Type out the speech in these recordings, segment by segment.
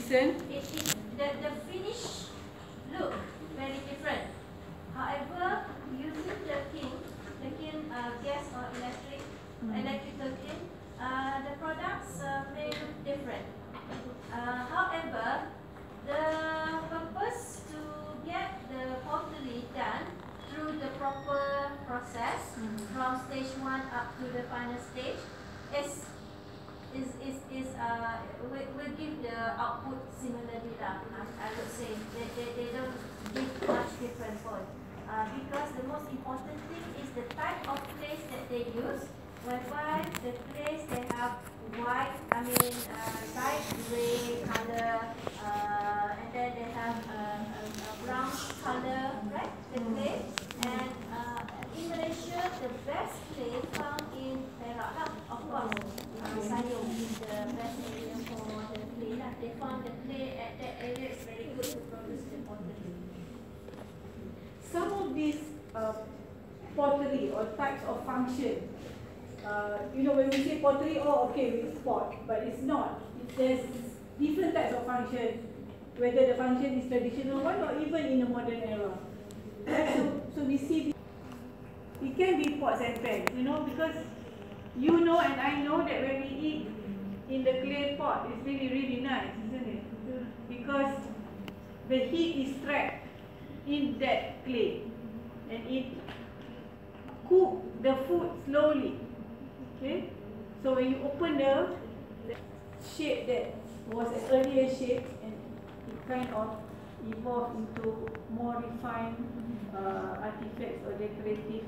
consistent. The finish look very different. However, using the kiln gas or electrical kiln, the products may look different. However, the purpose to get the pottery done through the proper process from stage 1 up to the final stage will give the output similarly lah. I would say they don't give much difference on because the most important thing is the type of clays that they use, whereby the clays they have white, light grey color, and then they have a brown color, right? The clay, and in Malaysia the best clay found in Perak lah, of course. Sayong is the best area for the clay lah. They found the clay at that area is very good to produce the pottery. Some of these pottery or types of function, when we say pottery, it's pot, but it's not. There's different types of function, whether the function is traditional one or even in the modern era. So we see it can be pots and pans, because and I know that when we eat in the clay pot, it's really, really nice, isn't it? Because the heat is trapped in that clay and it cooks the food slowly. Okay? So when you open the shape that was an earlier shape, and it kind of evolved into more refined artifacts or decorative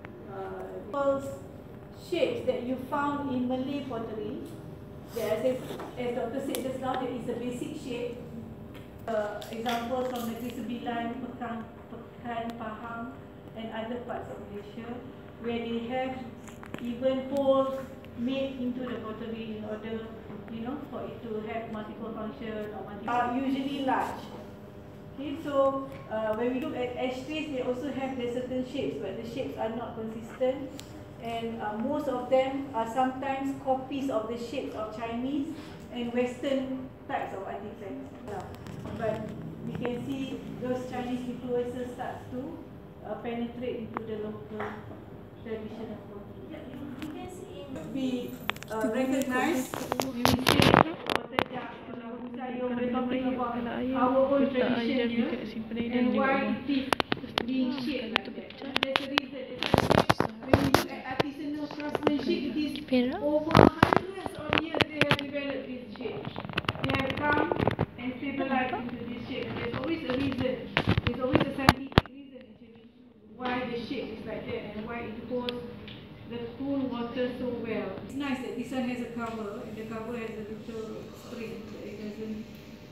shapes that you found in Malay pottery. As Dr. said just now, there is a basic shape. Examples from Negeri Sembilan, Pekan, Pahang, and other parts of Malaysia, where they have even holes made into the pottery in order, for it to have multiple function or multiple. Usually large. Okay, so when we look at ashtrays, they also have their certain shapes, but the shapes are not consistent, and most of them are sometimes copies of the shapes of Chinese and Western types of artifacts. But we can see those Chinese influences start to penetrate into the local traditional pottery. Yeah, you can see in We recognize, we will say, we're talking about our own tradition here and why it is being shaped like that. And there's a reason. When we look at artisanal craftsmanship, it is over hundreds of years they have developed this shape. They have come and stabilized into this shape. And there's always a reason. There's always a scientific reason actually why the shape is like that and why it holds the cool water so well. It's nice that this one has a cover, and the cover has a little spring that it doesn't.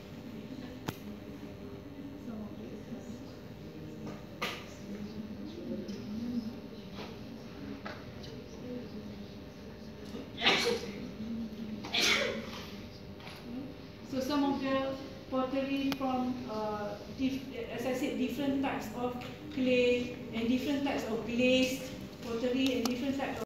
So some of the pottery from, as I said, different types of clay and different types of glazed pottery and different types of